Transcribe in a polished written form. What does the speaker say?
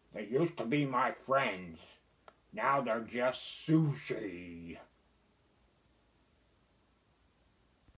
They used to be my friends. Now they're just sushi.